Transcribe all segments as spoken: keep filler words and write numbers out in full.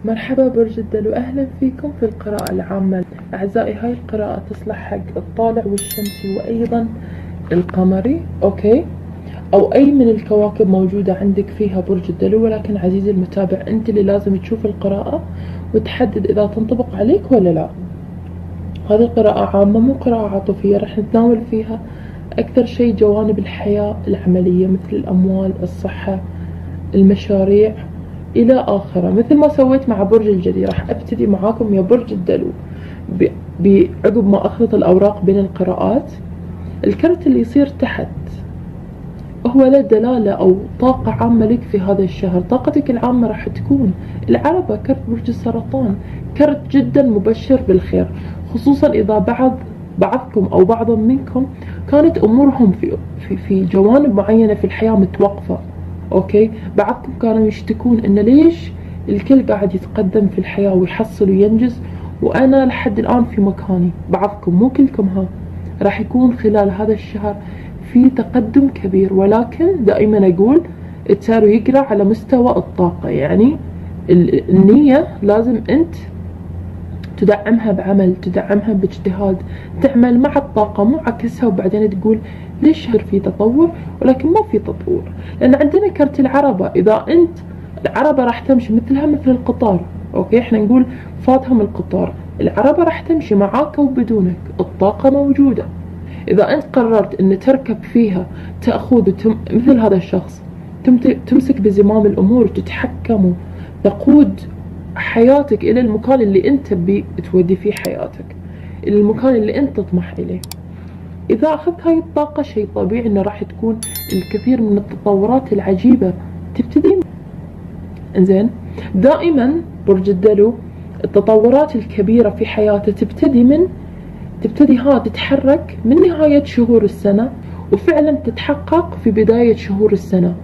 مرحبا برج الدلو، أهلا فيكم في القراءة العامة. أعزائي، هاي القراءة تصلح حق الطالع والشمسي وأيضا القمري، أوكي؟ أو أي من الكواكب موجودة عندك فيها برج الدلو. ولكن عزيزي المتابع، أنت اللي لازم تشوف القراءة وتحدد إذا تنطبق عليك ولا لا. هذه القراءة عامة مو قراءة عاطفية، رح نتناول فيها أكثر شيء جوانب الحياة العملية مثل الأموال، الصحة، المشاريع إلى آخره. مثل ما سويت مع برج الجدي راح أبتدي معاكم يا برج الدلو بعقب ما أخلط الأوراق بين القراءات. الكرت اللي يصير تحت هو له دلالة أو طاقة عامة لك في هذا الشهر. طاقتك العامة راح تكون العربة، كرت برج السرطان، كرت جدا مبشر بالخير، خصوصا إذا بعض بعضكم أو بعض منكم كانت أمورهم في, في, في جوانب معينة في الحياة متوقفة. اوكي، بعضكم كانوا يشتكون ان ليش الكل قاعد يتقدم في الحياة ويحصل وينجز وانا لحد الان في مكاني. بعضكم مو كلكم، ها راح يكون خلال هذا الشهر في تقدم كبير، ولكن دائما اقول التارو يقرا على مستوى الطاقة. يعني النية لازم انت تدعمها بعمل، تدعمها باجتهاد، تعمل مع الطاقة مو عكسها وبعدين تقول ليش في تطور ولكن ما في تطور. لأن عندنا كرت العربة، إذا أنت العربة راح تمشي مثلها مثل القطار، أوكي، إحنا نقول فاتهم القطار، العربة راح تمشي معاك وبدونك، الطاقة موجودة. إذا أنت قررت أن تركب فيها تأخذ وتم مثل هذا الشخص تمسك بزمام الأمور، تتحكم، تقود حياتك إلى المكان اللي أنت تبي تودي فيه حياتك، إلى المكان اللي أنت تطمح إليه. إذا أخذت هاي الطاقة شيء طبيعي أنه راح تكون الكثير من التطورات العجيبة تبتدي. إنزين، دائما برج الدلو التطورات الكبيرة في حياته تبتدي من تبتدي ها تتحرك من نهاية شهور السنة وفعلا تتحقق في بداية شهور السنة.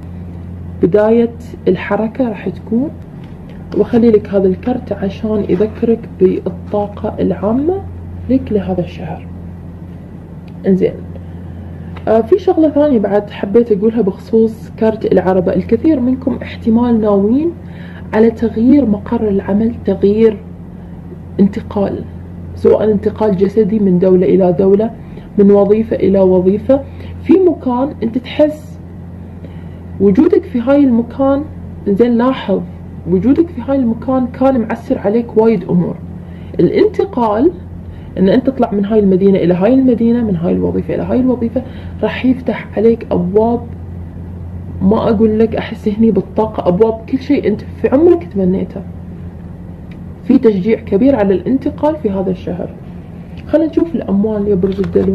بداية الحركة راح تكون، وخلي لك هذا الكرت عشان يذكرك بالطاقة العامة لك لهذا الشهر. انزين، آه في شغلة ثانية بعد حبيت أقولها بخصوص كرت العربة. الكثير منكم احتمال ناويين على تغيير مقر العمل، تغيير انتقال، سواء انتقال جسدي من دولة إلى دولة، من وظيفة إلى وظيفة، في مكان أنت تحس وجودك في هاي المكان. انزين، لاحظ وجودك في هاي المكان كان معسر عليك وايد أمور. الانتقال ان انت تطلع من هاي المدينة الى هاي المدينة، من هاي الوظيفة الى هاي الوظيفة، راح يفتح عليك ابواب ما اقول لك، احس هني بالطاقة ابواب كل شيء انت في عمرك تمنيته. في تشجيع كبير على الانتقال في هذا الشهر. خلينا نشوف الاموال يا برج الدلو.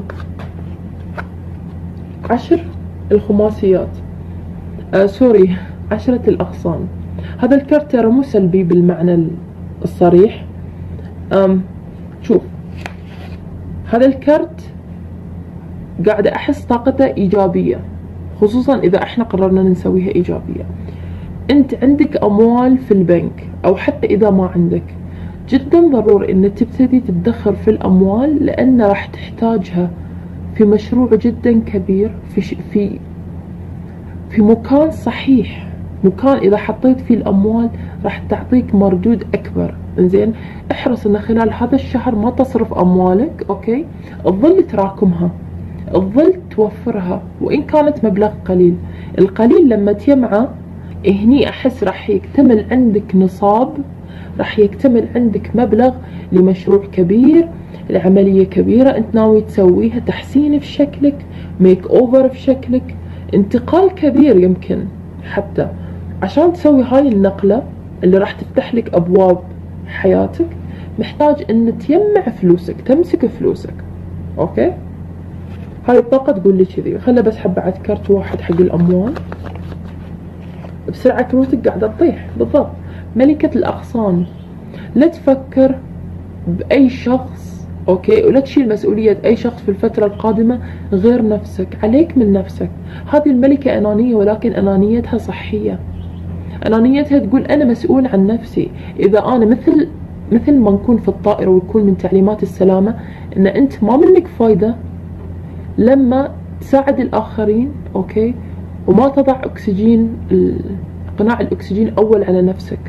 عشر الخماسيات، آه سوري عشرة الاغصان. هذا الكرت ترى مو سلبي بالمعنى الصريح. أم شوف، هذا الكرت قاعدة أحس طاقته إيجابية، خصوصا إذا إحنا قررنا نسويها إيجابية. أنت عندك أموال في البنك أو حتى إذا ما عندك، جدا ضروري أن تبتدي تدخر في الأموال، لأن راح تحتاجها في مشروع جدا كبير، في في في مكان صحيح، مكان إذا حطيت فيه الأموال راح تعطيك مردود أكبر. إنزين، احرص أن خلال هذا الشهر ما تصرف أموالك، أوكي، تظل تراكمها، تظل توفرها وإن كانت مبلغ قليل. القليل لما تجمعه هني أحس راح يكتمل عندك نصاب، راح يكتمل عندك مبلغ لمشروع كبير، لعملية كبيرة أنت ناوي تسويها، تحسين في شكلك، ميك أوفر في شكلك، انتقال كبير. يمكن حتى عشان تسوي هاي النقلة اللي راح تفتح لك أبواب حياتك محتاج ان تجمع فلوسك، تمسك فلوسك، اوكي. هاي الطاقة تقول لي كذي. خله بس حب بعد كرت واحد حق الاموال بسرعة، كروتك قاعدة تطيح بالضبط. ملكة الاغصان، لا تفكر باي شخص، اوكي، ولا تشيل مسؤولية اي شخص في الفترة القادمة غير نفسك. عليك من نفسك. هذه الملكة انانية ولكن انانيتها صحية. انانيتها تقول انا مسؤول عن نفسي. اذا انا مثل مثل ما نكون في الطائرة ويكون من تعليمات السلامة ان انت ما منك فايدة لما تساعد الاخرين، اوكي، وما تضع اكسجين قناع الاكسجين اول على نفسك.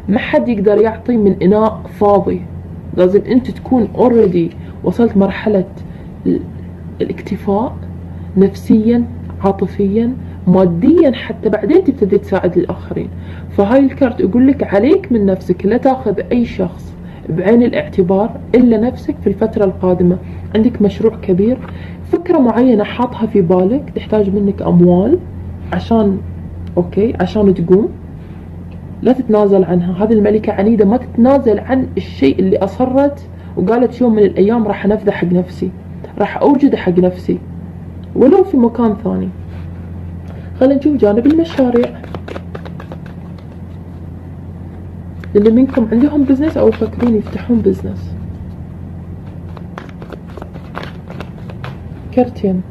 ما حد يقدر يعطي من إناء فاضي، لازم أنت تكون already وصلت مرحلة الاكتفاء نفسيا، عاطفيا، ماديا، حتى بعدين تبتدي تساعد الآخرين. فهاي الكارت يقول لك عليك من نفسك، لا تاخذ أي شخص بعين الاعتبار إلا نفسك في الفترة القادمة. عندك مشروع كبير، فكرة معينة حاطها في بالك، تحتاج منك أموال عشان أوكي عشان تقوم، لا تتنازل عنها. هذه الملكة عنيدة، ما تتنازل عن الشيء اللي أصرت وقالت يوم من الأيام راح أنفذه حق نفسي، راح أوجده حق نفسي ولو في مكان ثاني. خلينا نشوف جانب المشاريع. اللي منكم عندهم بزنس أو يفكرون يفتحون بزنس. كرتين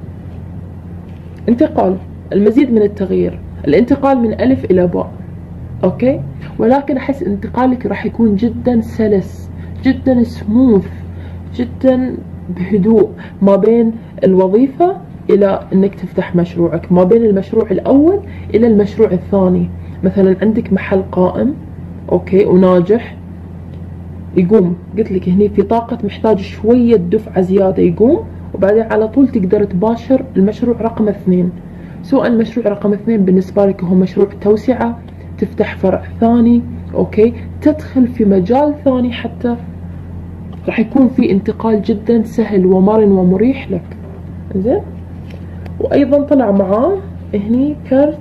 انتقال، المزيد من التغيير، الانتقال من ألف إلى باء. أوكي، ولكن أحس انتقالك راح يكون جدا سلس، جدا سموث، جدا بهدوء، ما بين الوظيفة إلى أنك تفتح مشروعك، ما بين المشروع الأول إلى المشروع الثاني. مثلا عندك محل قائم أوكي وناجح يقوم، قلت لك هني في طاقة محتاج شوية دفعة زيادة يقوم، وبعدين على طول تقدر تباشر المشروع رقم اثنين. سواء المشروع رقم اثنين بالنسبة لك هو مشروع توسعة، تفتح فرع ثاني أوكي، تدخل في مجال ثاني، حتى راح يكون في انتقال جدا سهل ومرن ومريح لك. زين، وأيضا طلع معاه هني كارت،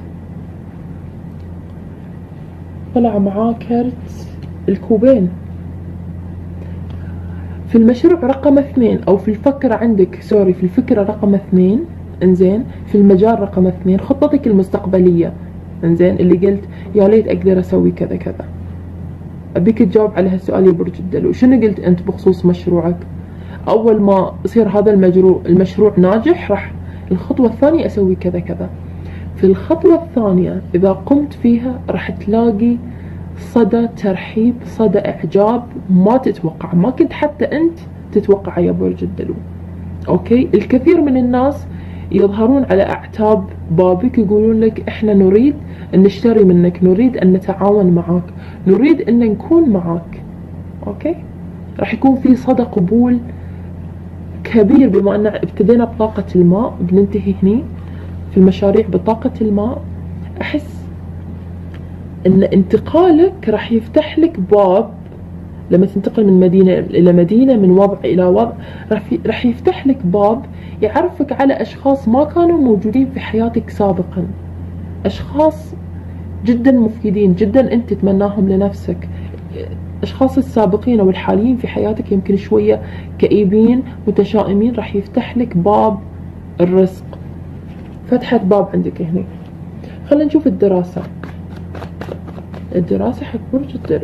طلع معاه كارت الكوبين. في المشروع رقم اثنين أو في الفكرة عندك سوري في الفكرة رقم اثنين، انزين، في المجال رقم اثنين، خطتك المستقبلية، انزين، اللي قلت يا ليت أقدر أسوي كذا كذا. أبيك تجاوب على هالسؤال يا برج الدلو، شنو قلت أنت بخصوص مشروعك؟ أول ما يصير هذا المجروع المشروع ناجح راح الخطوة الثانية أسوي كذا كذا. في الخطوة الثانية إذا قمت فيها راح تلاقي صدى ترحيب، صدى إعجاب ما تتوقع، ما كنت حتى أنت تتوقع يا برج الدلو. أوكي، الكثير من الناس يظهرون على أعتاب بابك، يقولون لك إحنا نريد أن نشتري منك، نريد أن نتعاون معك، نريد أن نكون معك. أوكي، راح يكون في صدى قبول كبير، بما أن ابتدينا بطاقة الماء بننتهي هني في المشاريع بطاقة الماء. أحس أن انتقالك راح يفتح لك باب، لما تنتقل من مدينة إلى مدينة، من وضع إلى وضع، راح يفتح لك باب يعرفك على أشخاص ما كانوا موجودين في حياتك سابقا، أشخاص جدا مفيدين جدا أنت تتمناهم لنفسك. أشخاص السابقين أو الحاليين في حياتك يمكن شوية كئيبين متشائمين، راح يفتح لك باب الرزق، فتحة باب عندك هنا. خلينا نشوف الدراسة. الدراسة حق برج الدلو،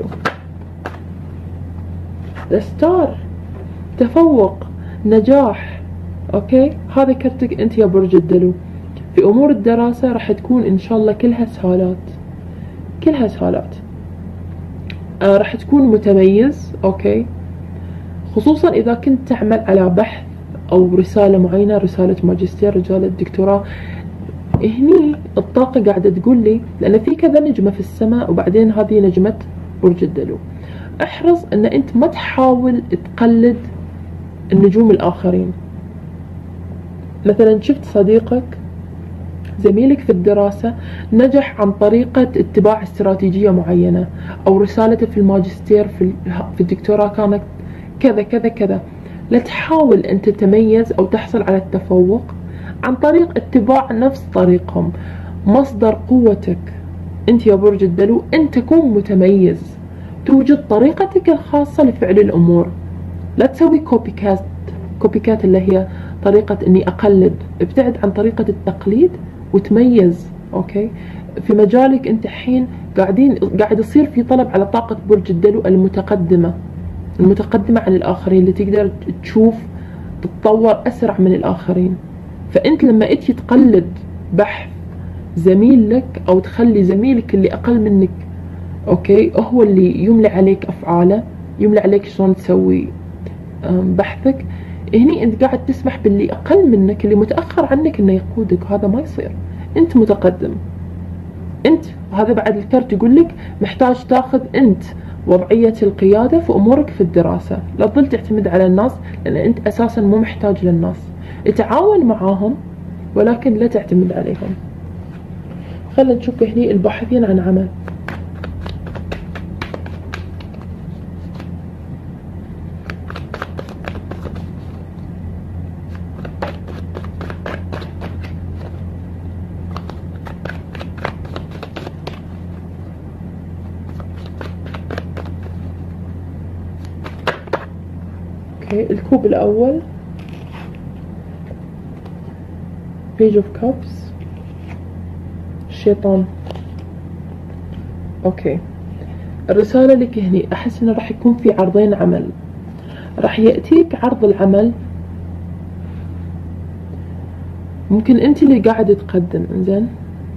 الستار، تفوق، نجاح. اوكي، هذا كرتك انت يا برج الدلو. في امور الدراسة راح تكون ان شاء الله كلها سهالات، كلها سهالات. آه راح تكون متميز. اوكي، خصوصا اذا كنت تعمل على بحث او رسالة معينة، رسالة ماجستير، رسالة دكتوراه. هني الطاقة قاعدة تقول لي، لان في كذا نجمة في السماء وبعدين هذه نجمة برج الدلو، احرص ان انت ما تحاول تقلد النجوم الاخرين. مثلا شفت صديقك زميلك في الدراسة نجح عن طريقة اتباع استراتيجية معينة، او رسالته في الماجستير في في الدكتوراه كانت كذا كذا كذا. لا تحاول ان تتميز او تحصل على التفوق عن طريق اتباع نفس طريقهم. مصدر قوتك انت يا برج الدلو ان تكون متميز، توجد طريقتك الخاصة لفعل الأمور. لا تسوي كوبي كات، كوبي كات اللي هي طريقة إني أقلد. ابتعد عن طريقة التقليد وتميز. أوكي، في مجالك أنت الحين قاعدين قاعد يصير في طلب على طاقة برج الدلو المتقدمة، المتقدمة عن الآخرين، اللي تقدر تشوف تتطور أسرع من الآخرين. فأنت لما أنت تقلد بحث زميل لك أو تخلي زميلك اللي أقل منك اوكي هو اللي يملي عليك افعاله، يملي عليك شلون تسوي بحثك، هني انت قاعد تسمح باللي اقل منك اللي متاخر عنك انه يقودك. هذا ما يصير، انت متقدم. انت هذا بعد الكرت يقول لك محتاج تاخذ انت وضعية القيادة في امورك في الدراسة، لا تظل تعتمد على الناس لان انت اساسا مو محتاج للناس، تعاون معاهم ولكن لا تعتمد عليهم. خلينا نشوف هني الباحثين عن عمل. اوكي الكوب الاول Page of Cups، الشيطان. اوكي الرسالة لك هني، احس انه راح يكون في عرضين عمل، راح يأتيك عرض العمل ممكن انت اللي قاعد تقدم. انزين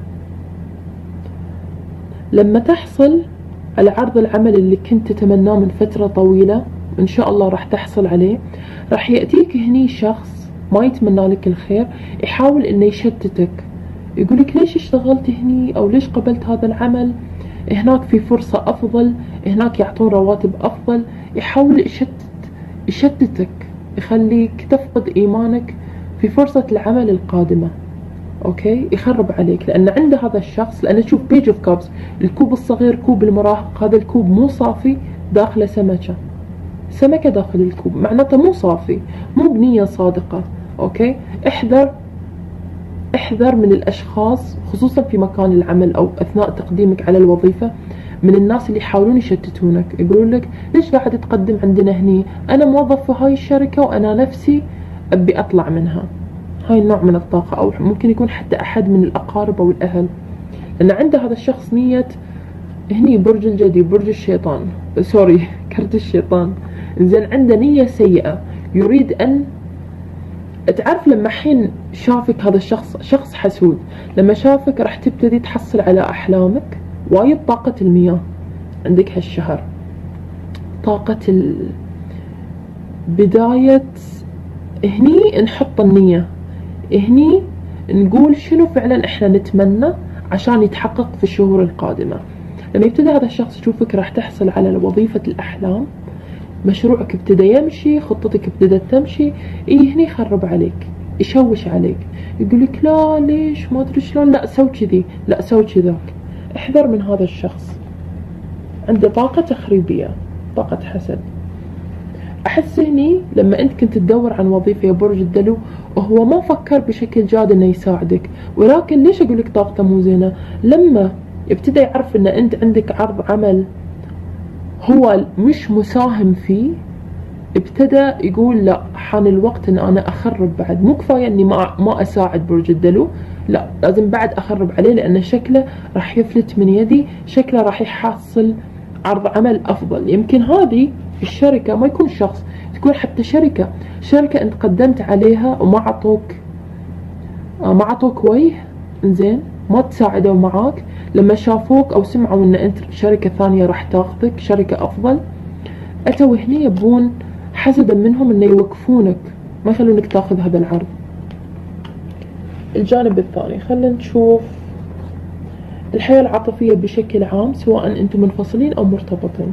لما تحصل على عرض العمل اللي كنت تتمناه من فترة طويلة ان شاء الله راح تحصل عليه، راح يأتيك هني شخص ما يتمنى لك الخير، يحاول انه يشتتك، يقولك ليش اشتغلت هني او ليش قبلت هذا العمل، هناك في فرصة افضل، هناك يعطون رواتب افضل، يحاول يشتت يشتتك يخليك تفقد ايمانك في فرصة العمل القادمة. اوكي يخرب عليك لان عنده هذا الشخص، لان تشوف بيج اوف كابس الكوب الصغير كوب المراهق، هذا الكوب مو صافي داخله سمكة، سمكة داخل الكوب معناته مو صافي، مو بنية صادقة. اوكي احذر احذر من الاشخاص خصوصا في مكان العمل او اثناء تقديمك على الوظيفة، من الناس اللي يحاولون يشتتونك، يقولون لك ليش قاعد تقدم عندنا هني، انا موظف في هاي الشركة وانا نفسي ابي اطلع منها. هاي النوع من الطاقة، او ممكن يكون حتى احد من الاقارب او الاهل، لان عنده هذا الشخص نية هني برج الجدي برج الشيطان سوري كرت الشيطان. زين عنده نية سيئة، يريد ان تعرف لما حين شافك هذا الشخص شخص حسود، لما شافك راح تبتدي تحصل على احلامك. وايد طاقة المياه عندك هالشهر، طاقة ال... بداية هني نحط النية، هني نقول شنو فعلا احنا نتمنى عشان يتحقق في الشهور القادمة. لما يبتدي هذا الشخص يشوفك راح تحصل على وظيفة الأحلام، مشروعك ابتدى يمشي، خطتك ابتدت تمشي، اي هني يخرب عليك، يشوش عليك، يقولك لا ليش ما ادري شلون، لا سوي كذي، لا سوي كذاك. احذر من هذا الشخص، عنده طاقة تخريبية، طاقة حسد. احس هني لما انت كنت تدور عن وظيفة يا برج الدلو، وهو ما فكر بشكل جاد انه يساعدك، ولكن ليش اقولك طاقته مو زينة؟ لما ابتدى يعرف ان انت عندك عرض عمل هو مش مساهم فيه، ابتدى يقول لا حان الوقت ان انا اخرب بعد، مو كفاية اني ما ما اساعد برج الدلو، لا لازم بعد اخرب عليه، لان شكله راح يفلت من يدي، شكله راح يحصل عرض عمل افضل. يمكن هذه الشركة ما يكون شخص، تكون حتى شركة شركة انت قدمت عليها وما عطوك ما عطوك وجه، انزين ما تساعدوا معاك، لما شافوك او سمعوا ان انت شركة ثانية راح تاخذك، شركة افضل، اتوا هني يبون حسدا منهم انه يوقفونك، ما يخلونك تاخذ هذا العرض. الجانب الثاني خلينا نشوف الحياة العاطفية بشكل عام، سواء انتم منفصلين او مرتبطين.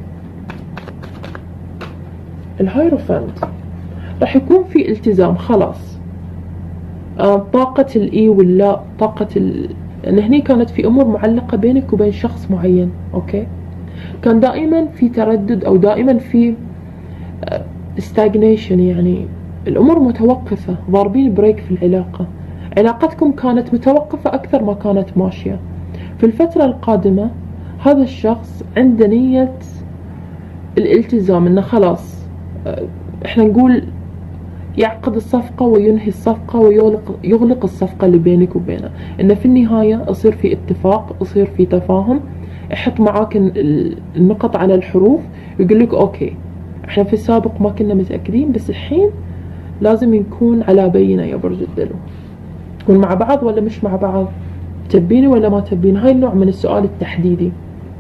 الهايروفانت راح يكون في التزام خلاص، آه طاقة الاي واللا، طاقة ال... لان هني كانت في امور معلقة بينك وبين شخص معين. اوكي كان دائما في تردد او دائما في stagnation، يعني الامور متوقفة، ضاربين بريك في العلاقة، علاقتكم كانت متوقفة اكثر ما كانت ماشية. في الفترة القادمة هذا الشخص عنده نية الالتزام، انه خلاص احنا نقول يعقد الصفقة وينهي الصفقة ويغلق يغلق الصفقة اللي بينك وبينه، انه في النهاية يصير في اتفاق، يصير في تفاهم، يحط معاك النقط على الحروف، يقول لك اوكي احنا في السابق ما كنا متأكدين، بس الحين لازم نكون على بينة يا برج الدلو، نكون مع بعض ولا مش مع بعض، تبيني ولا ما تبين. هاي النوع من السؤال التحديدي.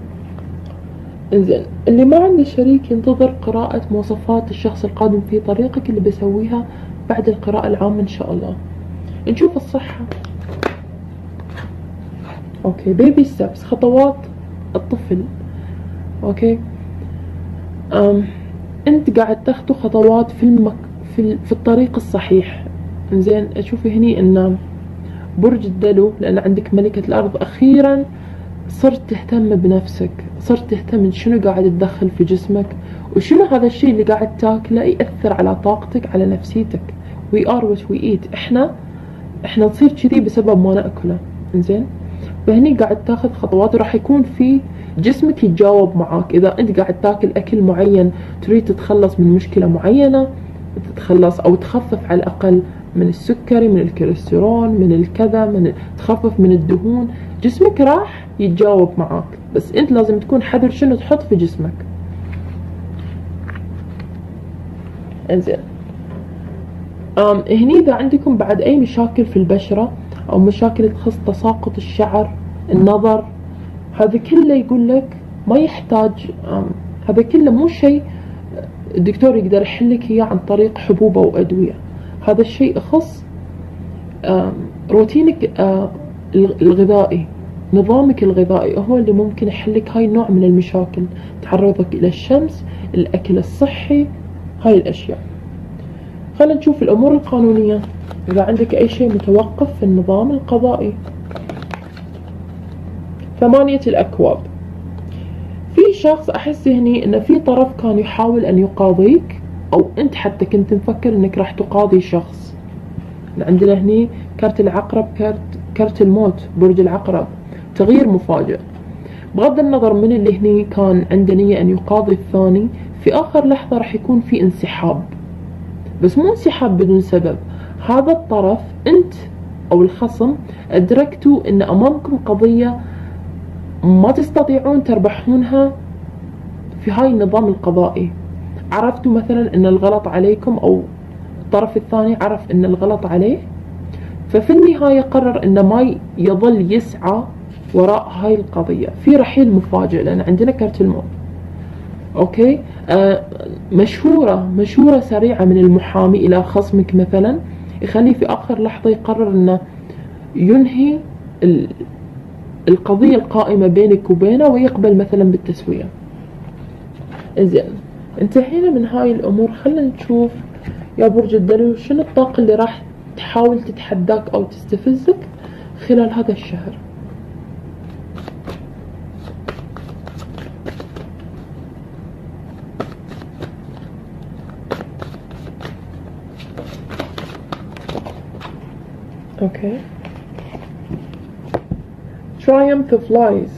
انزين اللي ما عنده شريك ينتظر قراءة مواصفات الشخص القادم في طريقك اللي بسويها بعد القراءة العامة ان شاء الله. نشوف الصحة. اوكي بيبي ستيبس، خطوات الطفل. اوكي أم. انت قاعد تاخذوا خطوات في المك... في, ال... في الطريق الصحيح. زين اشوفي هني ان برج الدلو، لان عندك ملكة الارض، اخيرا صرت تهتم بنفسك، صرت تهتم شنو قاعد تدخل في جسمك، وشنو هذا الشيء اللي قاعد تاكله يأثر على طاقتك، على نفسيتك. we are what we eat. احنا احنا نصير كذي بسبب ما ناكله. زين فهني قاعد تاخذ خطوات، وراح يكون في جسمك يتجاوب معاك. اذا انت قاعد تاكل اكل معين تريد تتخلص من مشكلة معينة، تتخلص او تخفف على الاقل من السكري، من الكوليسترول، من الكذا، من تخفف من الدهون، جسمك راح يتجاوب معاك. بس انت لازم تكون حذر شنو تحط في جسمك. انزين أم هني اذا عندكم بعد اي مشاكل في البشرة او مشاكل تخص تساقط الشعر، النظر، هذا كله يقول لك ما يحتاج، هذا كله مو شيء الدكتور يقدر يحلك اياه عن طريق حبوب او ادوية. هذا الشيء يخص روتينك الغذائي، نظامك الغذائي هو اللي ممكن يحلك هاي النوع من المشاكل. تعرضك الى الشمس، الاكل الصحي، هاي الاشياء. خلينا نشوف الامور القانونية. اذا عندك اي شيء متوقف في النظام القضائي. ثمانية الاكواب. في شخص احس هني ان في طرف كان يحاول ان يقاضيك، او انت حتى كنت مفكر انك راح تقاضي شخص. عندنا هني كرت العقرب، كرت كرت الموت، برج العقرب، تغيير مفاجئ. بغض النظر من اللي هني كان عنده نية ان يقاضي الثاني، في اخر لحظة راح يكون في انسحاب، بس مو انسحاب بدون سبب. هذا الطرف انت او الخصم ادركتوا ان امامكم قضية ما تستطيعون تربحونها في هاي النظام القضائي. عرفتوا مثلا ان الغلط عليكم، او الطرف الثاني عرف ان الغلط عليه، ففي النهاية قرر انه ما يظل يسعى وراء هاي القضية. في رحيل مفاجئ، لان عندنا كرت الموت. اوكي آه مشهورة مشهورة سريعة من المحامي الى خصمك مثلا، يخليه في اخر لحظة يقرر انه ينهي القضية القائمة بينك وبينه، ويقبل مثلا بالتسوية. زين انتهينا من هاي الامور. خلينا نشوف يا برج الدلو شنو الطاقة اللي راح تحاول تتحداك او تستفزك خلال هذا الشهر. اوكي Triumph of Lies.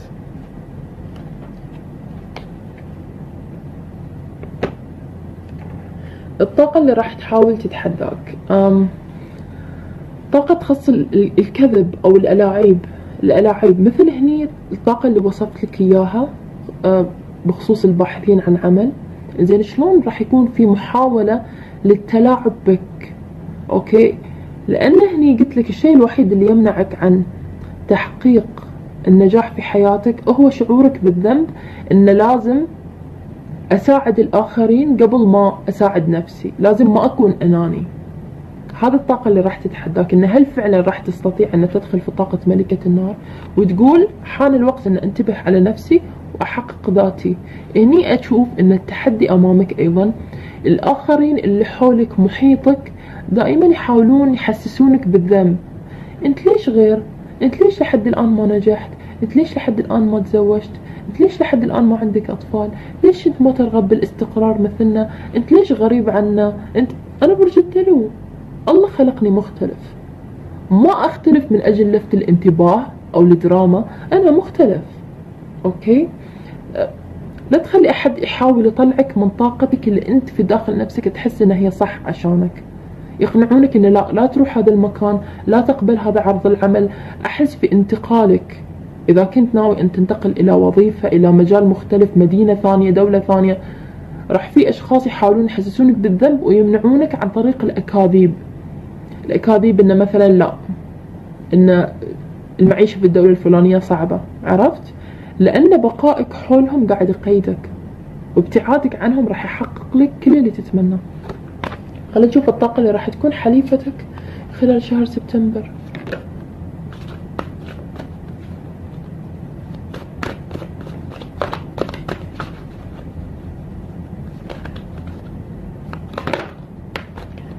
الطاقة اللي راح تحاول تتحداك أم طاقة تخص الكذب أو الألاعيب. الألاعيب مثل هني الطاقة اللي وصفت لك إياها بخصوص الباحثين عن عمل. زين شلون راح يكون في محاولة للتلاعب بك. أوكي لأن هني قلت لك الشيء الوحيد اللي يمنعك عن تحقيق النجاح في حياتك هو شعورك بالذنب، إن لازم أساعد الآخرين قبل ما أساعد نفسي، لازم ما أكون أناني. هذا الطاقة اللي راح تتحداك، إن هل فعلا راح تستطيع أن تدخل في طاقة ملكة النار وتقول حان الوقت أن أنتبه على نفسي وأحقق ذاتي. هني أشوف أن التحدي أمامك أيضا. الآخرين اللي حولك محيطك دائما يحاولون يحسسونك بالذنب. أنت ليش غير؟ أنت ليش لحد الآن ما نجحت؟ أنت ليش لحد الآن ما تزوجت؟ أنت ليش لحد الآن ما عندك أطفال؟ ليش أنت ما ترغب بالاستقرار مثلنا؟ أنت ليش غريب عنا؟ أنت أنا برج الدلو، الله خلقني مختلف، ما أختلف من أجل لفت الانتباه أو الدراما، أنا مختلف. أوكي لا تخلي أحد يحاول يطلعك من طاقتك اللي أنت في داخل نفسك تحس إنها هي صح عشانك، يقنعونك إن لا لا تروح هذا المكان، لا تقبل هذا عرض العمل. أحس في انتقالك إذا كنت ناوي أن تنتقل إلى وظيفة، إلى مجال مختلف، مدينة ثانية، دولة ثانية، راح في أشخاص يحاولون يحسسونك بالذنب ويمنعونك عن طريق الأكاذيب. الأكاذيب إن مثلا لا، إن المعيشة في الدولة الفلانية صعبة، عرفت؟ لأن بقائك حولهم قاعد يقيدك، وابتعادك عنهم راح يحقق لك كل اللي تتمناه. خلينا نشوف الطاقة اللي راح تكون حليفتك خلال شهر سبتمبر.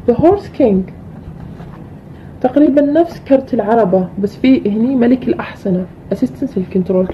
The Horse King تقريبا نفس كرت العربة، بس في هني ملك الأحصنة Assistance الكنترول،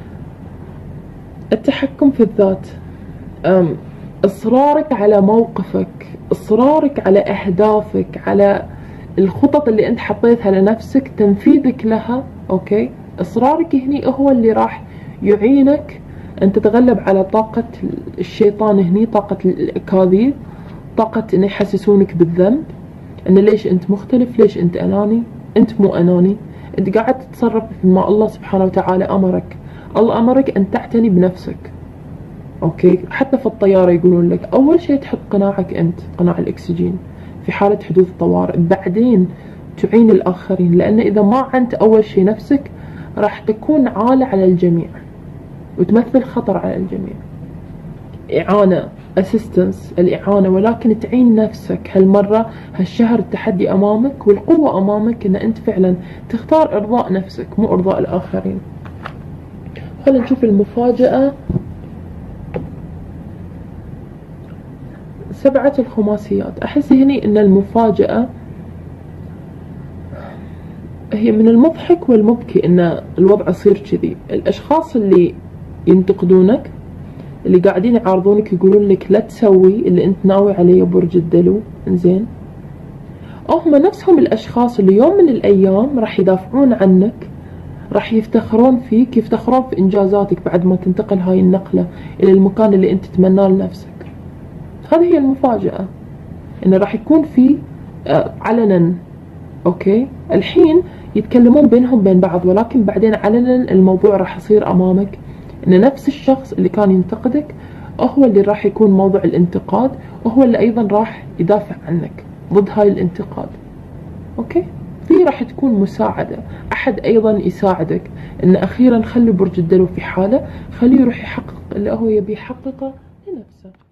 التحكم في الذات، إصرارك على موقفك، إصرارك على أهدافك، على الخطط اللي أنت حطيتها لنفسك، تنفيذك لها. أوكي، إصرارك هني هو اللي راح يعينك أن تتغلب على طاقة الشيطان هني، طاقة الأكاذيب، طاقة أن يحسسونك بالذنب، أن ليش أنت مختلف، ليش أنت أناني. أنت مو أناني، أنت قاعد تتصرف بما الله سبحانه وتعالى أمرك. الله أمرك أن تعتني بنفسك. أوكي، حتى في الطيارة يقولون لك أول شيء تحط قناعك أنت، قناع الأكسجين في حالة حدوث طوارئ، بعدين تعين الآخرين، لأن إذا ما عنت أول شيء نفسك راح تكون عالة على الجميع وتمثل خطر على الجميع. إعانة assistance الإعانة، ولكن تعين نفسك هالمرة. هالشهر التحدي أمامك والقوة أمامك أن أنت فعلا تختار إرضاء نفسك مو إرضاء الآخرين. خلينا نشوف المفاجأة. سبعة الخماسيات، أحس هني أن المفاجأة هي من المضحك والمبكي أن الوضع يصير كذي. الأشخاص اللي ينتقدونك، اللي قاعدين يعارضونك، يقولون لك لا تسوي اللي أنت ناوي عليه يا برج الدلو، إنزين، هم نفسهم الأشخاص اللي يوم من الأيام راح يدافعون عنك، راح يفتخرون فيك، يفتخرون في إنجازاتك بعد ما تنتقل هاي النقلة إلى المكان اللي أنت تتمناه لنفسك. هذه هي المفاجأة، إنه راح يكون في علنا. أوكي، الحين يتكلمون بينهم بين بعض، ولكن بعدين علنا الموضوع راح يصير أمامك إن نفس الشخص اللي كان ينتقدك هو اللي راح يكون موضوع الانتقاد، وهو اللي أيضا راح يدافع عنك ضد هاي الانتقاد. أوكي، في راح تكون مساعدة، أحد أيضا يساعدك إن أخيرا خلي برج الدلو في حاله، خليه يروح يحقق اللي هو يبي يحققه لنفسه.